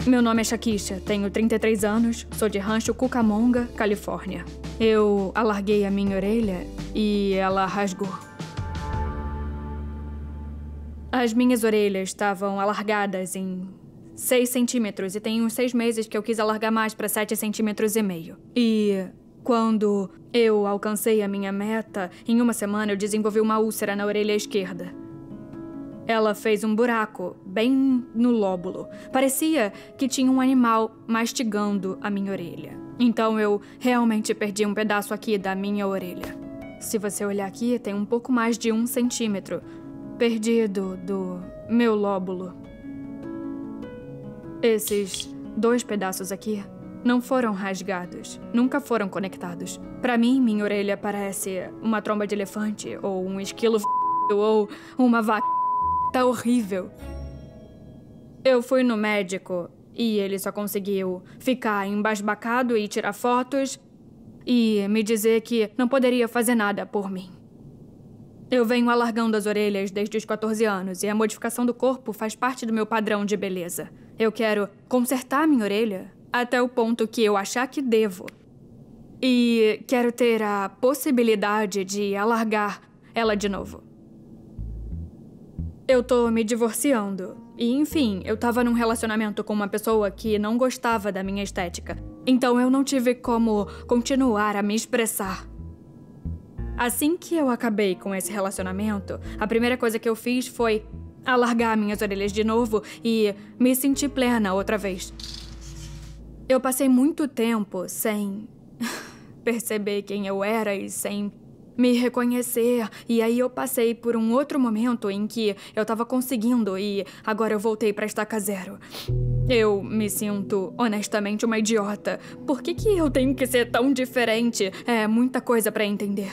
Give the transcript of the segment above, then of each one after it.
Meu nome é Shakisha, tenho 33 anos, sou de Rancho Cucamonga, Califórnia. Eu alarguei a minha orelha e ela rasgou. As minhas orelhas estavam alargadas em 6 centímetros e tem uns 6 meses que eu quis alargar mais para 7,5 centímetros. E quando eu alcancei a minha meta, em uma semana eu desenvolvi uma úlcera na orelha esquerda. Ela fez um buraco bem no lóbulo. Parecia que tinha um animal mastigando a minha orelha. Então eu realmente perdi um pedaço aqui da minha orelha. Se você olhar aqui, tem um pouco mais de 1 centímetro perdido do meu lóbulo. Esses 2 pedaços aqui não foram rasgados, nunca foram conectados. Pra mim, minha orelha parece uma tromba de elefante, ou um esquilo ou uma vaca. Tá horrível. Eu fui no médico e ele só conseguiu ficar embasbacado e tirar fotos e me dizer que não poderia fazer nada por mim. Eu venho alargando as orelhas desde os 14 anos e a modificação do corpo faz parte do meu padrão de beleza. Eu quero consertar minha orelha até o ponto que eu achar que devo. E quero ter a possibilidade de alargar ela de novo. Eu tô me divorciando. E, enfim, eu tava num relacionamento com uma pessoa que não gostava da minha estética. Então eu não tive como continuar a me expressar. Assim que eu acabei com esse relacionamento, a primeira coisa que eu fiz foi alargar minhas orelhas de novo e me sentir plena outra vez. Eu passei muito tempo sem perceber quem eu era e sem me reconhecer. E aí eu passei por um outro momento em que eu tava conseguindo e agora eu voltei pra estaca zero. Eu me sinto, honestamente, uma idiota. Por que eu tenho que ser tão diferente? É muita coisa pra entender.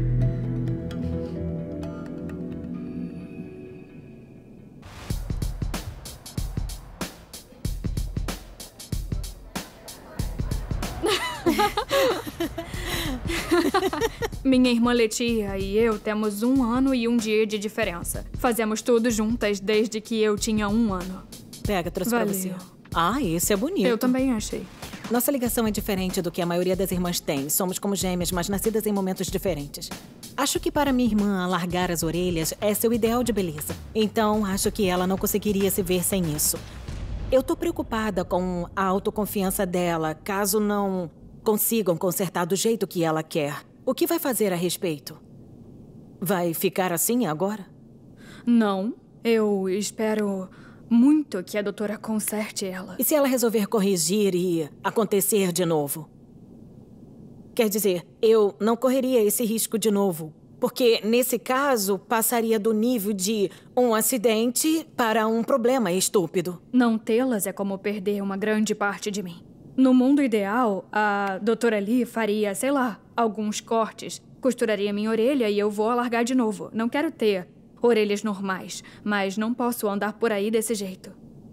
Minha irmã Letia e eu temos 1 ano e 1 dia de diferença. Fazemos tudo juntas desde que eu tinha 1 ano. Pega, trouxe pra Valeu. você. Ah, esse é bonito. Eu também achei. Nossa ligação é diferente do que a maioria das irmãs tem. Somos como gêmeas, mas nascidas em momentos diferentes. Acho que para minha irmã alargar as orelhas é seu ideal de beleza. Então, acho que ela não conseguiria se ver sem isso. Eu tô preocupada com a autoconfiança dela, caso não consigam consertar do jeito que ela quer. O que vai fazer a respeito? Vai ficar assim agora? Não. Eu espero muito que a doutora conserte ela. E se ela resolver corrigir e acontecer de novo? Quer dizer, eu não correria esse risco de novo. Porque, nesse caso, passaria do nível de um acidente para um problema estúpido. Não tê-las é como perder uma grande parte de mim. No mundo ideal, a doutora Lee faria, sei lá, alguns cortes. Costuraria minha orelha e eu vou alargar de novo. Não quero ter orelhas normais, mas não posso andar por aí desse jeito.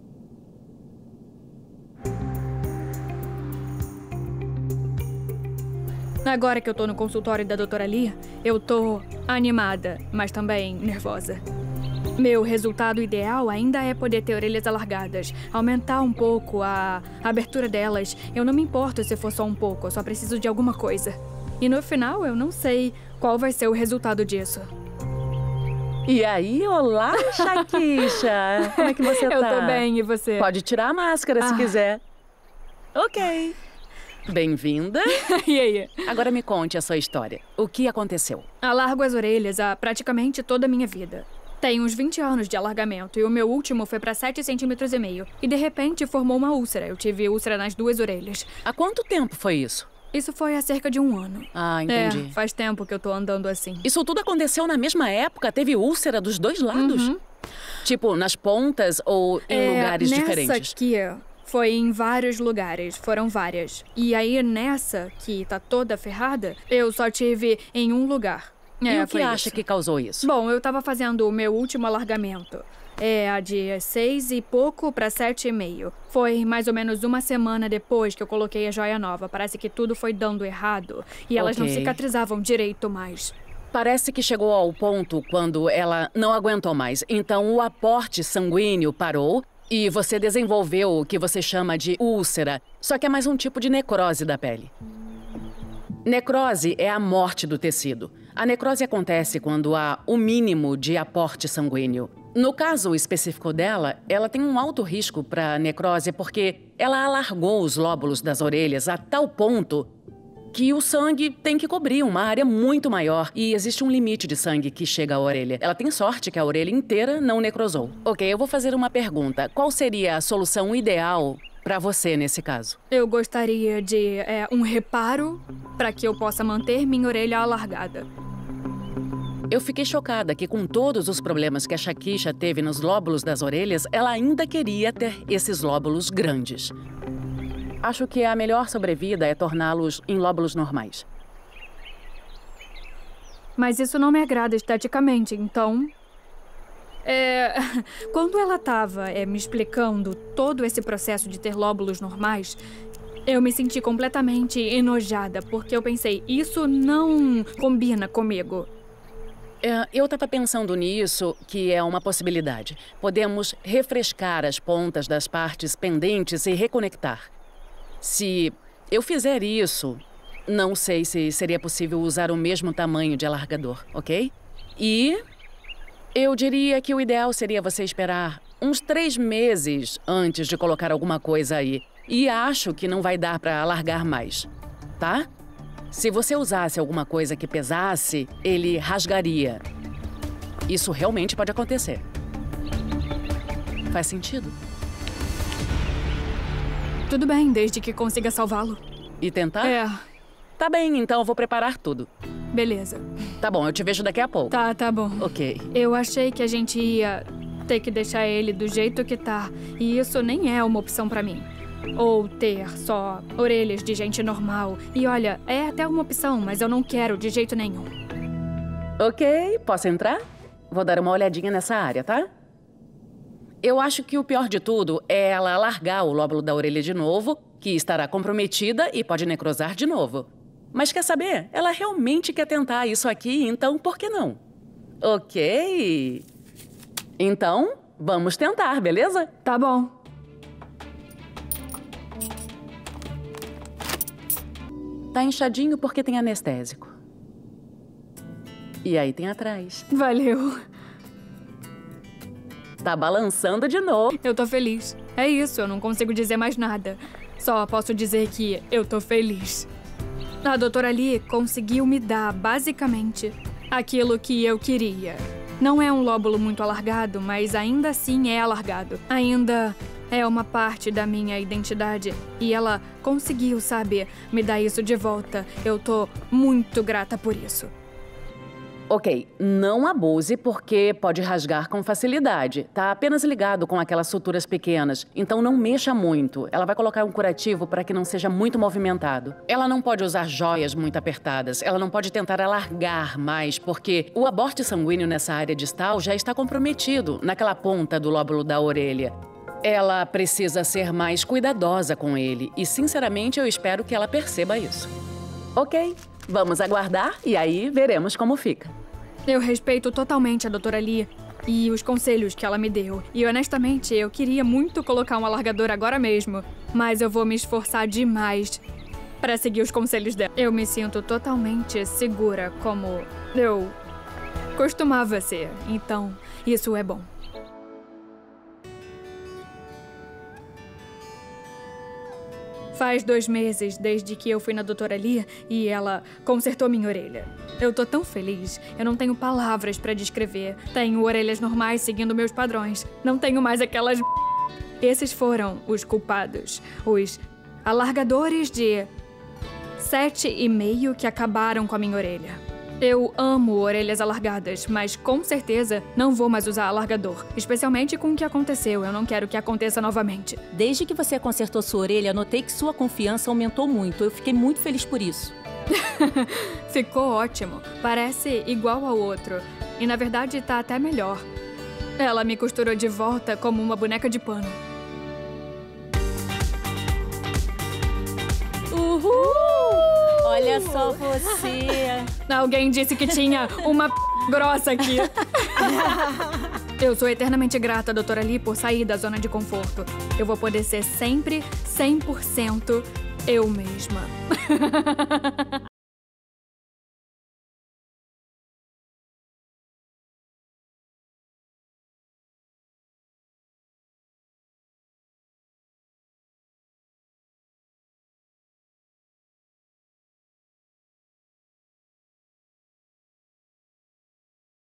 Agora que eu tô no consultório da doutora Lee, eu tô animada, mas também nervosa. Meu resultado ideal ainda é poder ter orelhas alargadas, aumentar um pouco a abertura delas. Eu não me importo se for só um pouco, eu só preciso de alguma coisa. E no final, eu não sei qual vai ser o resultado disso. E aí, olá, Shakisha! Como é que você tá? Eu tô bem, e você? Pode tirar a máscara se quiser. Ok. Bem-vinda. E aí? Agora me conte a sua história. O que aconteceu? Alargo as orelhas há praticamente toda a minha vida. Tenho uns 20 anos de alargamento e o meu último foi pra 7,5 centímetros. E de repente formou uma úlcera. Eu tive úlcera nas 2 orelhas. Há quanto tempo foi isso? Isso foi há cerca de 1 ano. Ah, entendi. É, faz tempo que eu tô andando assim. Isso tudo aconteceu na mesma época? Teve úlcera dos 2 lados? Uhum. Tipo, nas pontas ou em lugares nessa diferentes? aqui foi em vários lugares, foram várias. E aí nessa, que tá toda ferrada, eu só tive em um lugar. E o que foi acha isso. que causou isso? Bom, eu tava fazendo o meu último alargamento. É a de 6 e pouco pra 7,5. Foi mais ou menos uma semana depois que eu coloquei a joia nova. Parece que tudo foi dando errado. E elas não Ok. cicatrizavam direito mais. Parece que chegou ao ponto quando ela não aguentou mais. Então o aporte sanguíneo parou E você desenvolveu o que você chama de úlcera, só que é mais um tipo de necrose da pele. Necrose é a morte do tecido. A necrose acontece quando há o mínimo de aporte sanguíneo. No caso específico dela, ela tem um alto risco para necrose porque ela alargou os lóbulos das orelhas a tal ponto que o sangue tem que cobrir uma área muito maior e existe um limite de sangue que chega à orelha. Ela tem sorte que a orelha inteira não necrosou. Ok, eu vou fazer uma pergunta. Qual seria a solução ideal para você nesse caso? Eu gostaria de um reparo para que eu possa manter minha orelha alargada. Eu fiquei chocada que com todos os problemas que a Shakisha teve nos lóbulos das orelhas, ela ainda queria ter esses lóbulos grandes. Acho que a melhor sobrevida é torná-los em lóbulos normais. Mas isso não me agrada esteticamente, então... Quando ela estava me explicando todo esse processo de ter lóbulos normais, eu me senti completamente enojada, porque eu pensei, isso não combina comigo. Eu estava pensando nisso, que é uma possibilidade. Podemos refrescar as pontas das partes pendentes e reconectar. Se eu fizer isso, não sei se seria possível usar o mesmo tamanho de alargador, ok? E eu diria que o ideal seria você esperar uns 3 meses antes de colocar alguma coisa aí. E acho que não vai dar para alargar mais, tá? Se você usasse alguma coisa que pesasse, ele rasgaria. Isso realmente pode acontecer. Faz sentido? Tudo bem, desde que consiga salvá-lo. E tentar? Tá bem, então eu vou preparar tudo. Beleza. Tá bom, eu te vejo daqui a pouco. Tá bom. Ok. Eu achei que a gente ia ter que deixar ele do jeito que tá. E isso nem é uma opção pra mim. Ou ter só orelhas de gente normal. E olha, é até uma opção, mas eu não quero de jeito nenhum. Ok, posso entrar? Vou dar uma olhadinha nessa área, tá? Eu acho que o pior de tudo é ela alargar o lóbulo da orelha de novo, que estará comprometida e pode necrosar de novo. Mas quer saber? Ela realmente quer tentar isso aqui, então por que não? Ok. Então, vamos tentar, beleza? Tá bom. Tá inchadinho porque tem anestésico. E aí tem atrás. Valeu. Tá balançando de novo. Eu tô feliz. É isso, eu não consigo dizer mais nada. Só posso dizer que eu tô feliz. A doutora Lee conseguiu me dar, basicamente, aquilo que eu queria. Não é um lóbulo muito alargado, mas ainda assim é alargado. Ainda é uma parte da minha identidade. E ela conseguiu, sabe, me dar isso de volta. Eu tô muito grata por isso. Ok, não abuse porque pode rasgar com facilidade. Tá apenas ligado com aquelas suturas pequenas, então não mexa muito. Ela vai colocar um curativo para que não seja muito movimentado. Ela não pode usar joias muito apertadas. Ela não pode tentar alargar mais porque o aporte sanguíneo nessa área distal já está comprometido naquela ponta do lóbulo da orelha. Ela precisa ser mais cuidadosa com ele e, sinceramente, eu espero que ela perceba isso. Ok, vamos aguardar e aí veremos como fica. Eu respeito totalmente a doutora Lee e os conselhos que ela me deu. E, honestamente, eu queria muito colocar um alargador agora mesmo, mas eu vou me esforçar demais para seguir os conselhos dela. Eu me sinto totalmente segura, como eu costumava ser. Então, isso é bom. Faz 2 meses desde que eu fui na doutora Lee e ela consertou minha orelha. Eu tô tão feliz, eu não tenho palavras pra descrever. Tenho orelhas normais seguindo meus padrões. Não tenho mais aquelas... Esses foram os culpados. Os alargadores de 7,5 que acabaram com a minha orelha. Eu amo orelhas alargadas, mas com certeza não vou mais usar alargador. Especialmente com o que aconteceu. Eu não quero que aconteça novamente. Desde que você consertou sua orelha, notei que sua confiança aumentou muito. Eu fiquei muito feliz por isso. Ficou ótimo. Parece igual ao outro. E na verdade tá até melhor. Ela me costurou de volta como uma boneca de pano. Uhul! Olha só você! Alguém disse que tinha uma grossa aqui. Eu sou eternamente grata, doutora Lee, por sair da zona de conforto. Eu vou poder ser sempre 100% eu mesma.